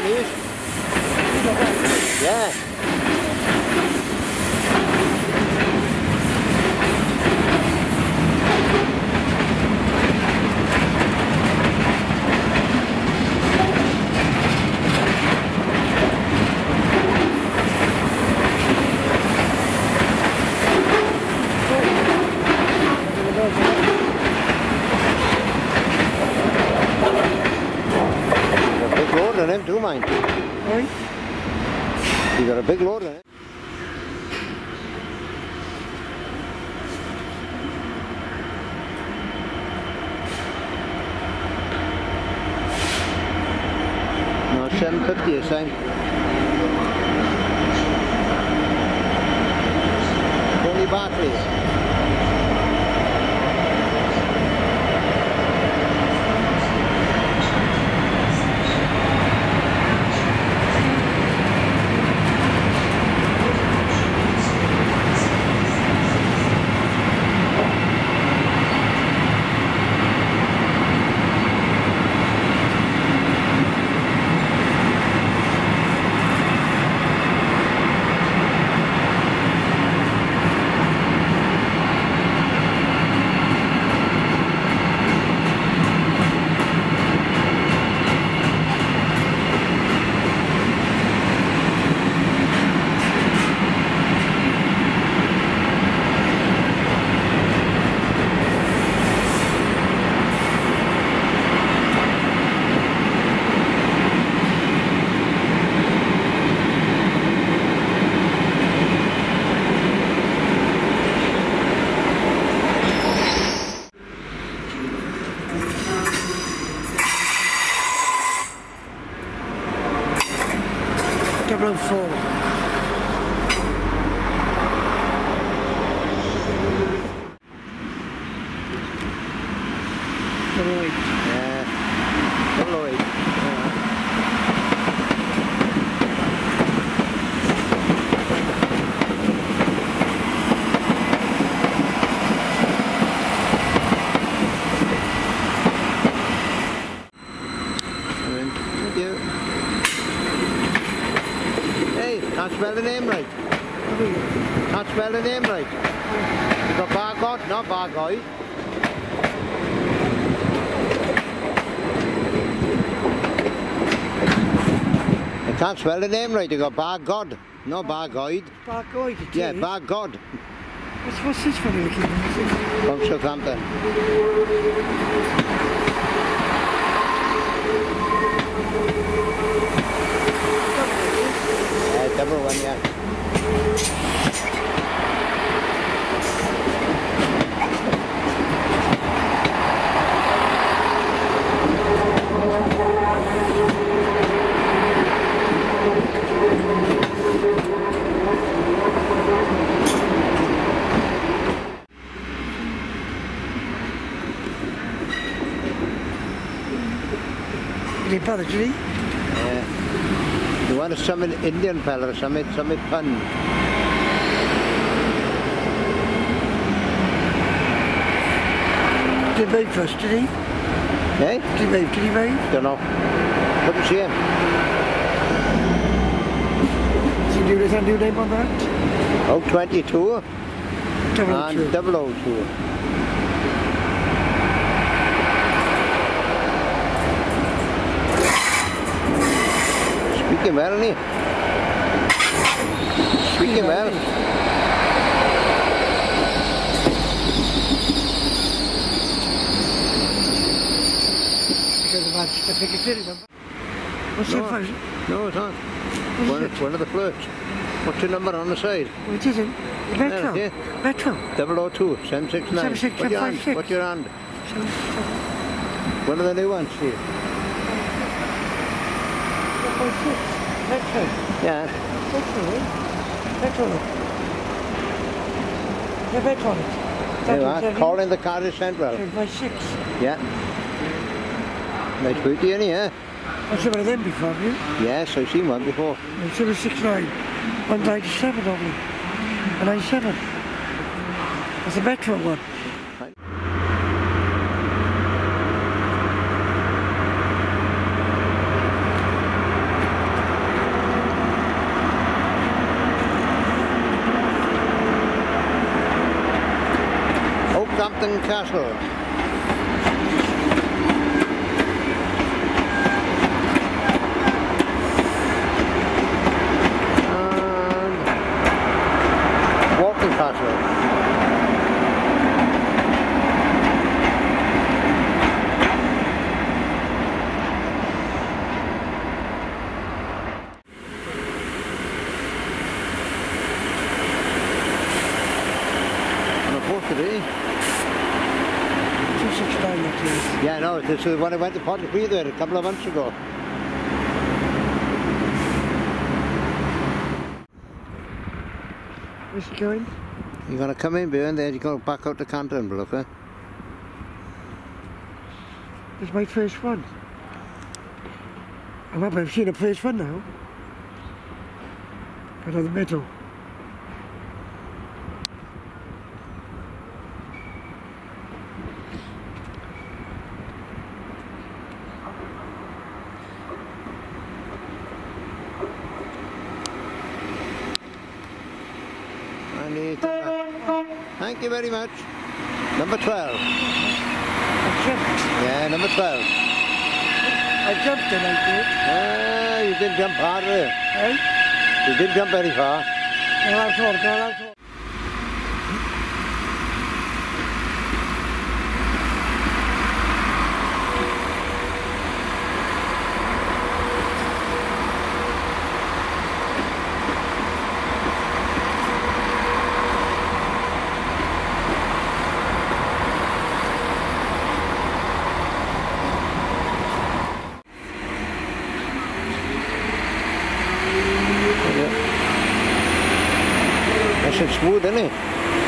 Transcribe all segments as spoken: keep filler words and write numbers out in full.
these. Yeah. Do mine. Right. You got a big load in it. No, seven fifty this time. Tony Barclays. double oh four. Double oh eight. Yeah. Double oh eight. Can't spell the name right. Can't spell the name right. You got Bargod, not Bargoid. You can't spell the name right. You got Bargod, not Bargoid. Bargoid, it Yeah, is. Bargod. What's, what's this for you? From Southampton. Double one, yeah. Did he bother, did he? Yeah. You want some Indian fella, some some pun. Did he move first, did he? Eh? Did he move, did he move? Don't know. Couldn't see him. Does he do his new name on that? Oh, twenty-two. Double and two. double oh two. Speaking well, isn't he? Speaking well. Because of Manchester Piccadilly, remember? What's No. your phone? No, it's not. What One, is it? one of the flirts. What's your number on the side? Well, it isn't. The Metro. Yeah, Metro. double oh two, seven six nine. seven six What's your five hand? six. What's your hand? Seven, seven, One of the new ones, see? five, six. Metro. Yeah. Metro, eh? Metro. Yeah, Metro on it. There you are. Calling the Cardiff Central. seven five six. Yeah. Nice booty, isn't he, eh? I've seen one of them before, have you? Yes, I've seen one before. seven six nine. one ninety-seven, probably. one ninety-seven. That's a Metro one. Walton Castle. And Walton Castle. Today. two sixty-nine that is. Yeah, no, this is when I went to Pontypridd there a couple of months ago. Where's he going? You're going to come in behind there, you're going to back out to Canterbury, look, eh? This is my first one. I remember I've seen a first one now. But on the middle. Thank you very much. Number twelve. I jumped. Yeah, number twelve. I jumped and I did. Ah, you didn't jump hard, eh? Eh? You didn't jump very far. Go out for, go out for. It's smooth, isn't it?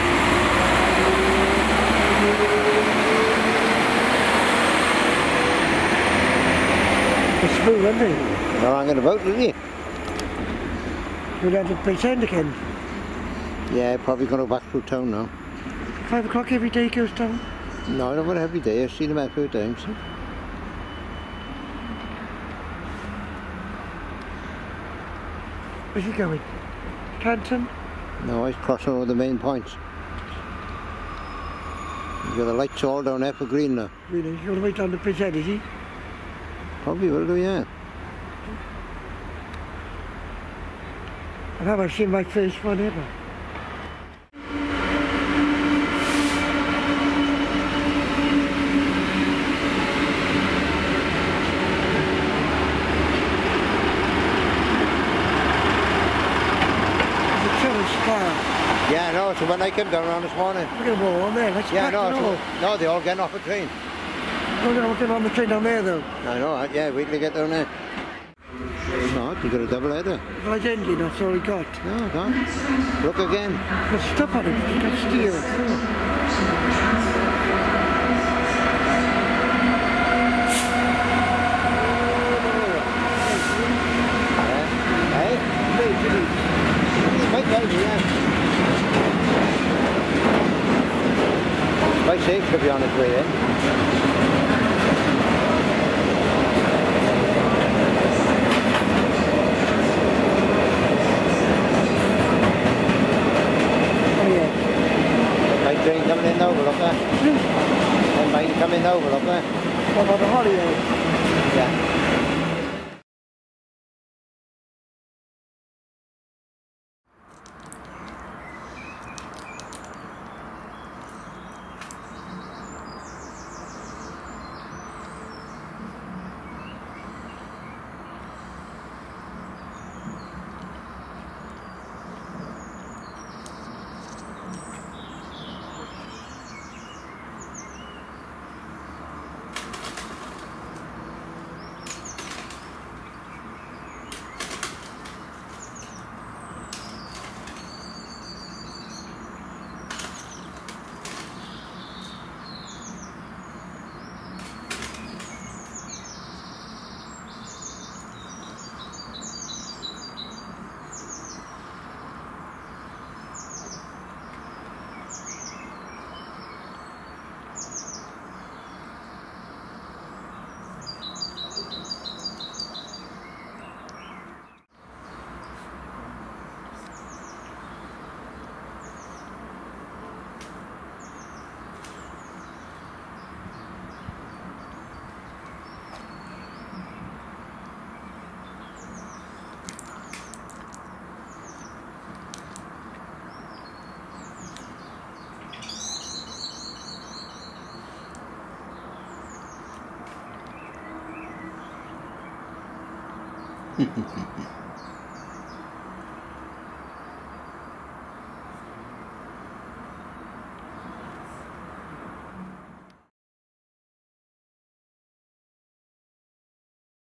It's smooth, isn't it? You're hanging about, isn't it? We'll have to pretend again. Yeah, probably going to go back through town now. Five o'clock every day goes down? No, not every day. I've seen him a few times. Where's he going? Canton? No, he's crossing over the main points. You've got the lights all down there for green now. Really? He's going to wait down the bridge head, is he? Probably will do, yeah. I know I've seen my first one ever. Yeah, no, so when I came down around this morning. Look at them all on there, let's Yeah, no, it so, all. no, they're all getting off the train. No, they're all getting on the train down there though. I know, yeah, wait till they get down there. No, you got a double header. Right ending, that's all he got. No, go on. Look again. There's stuff on it, you can steer. Quite safe to be on its way in. Oh yeah. Light train coming in over up there. Then mine coming over up there. What about the holiday? Yeah. Hehehehe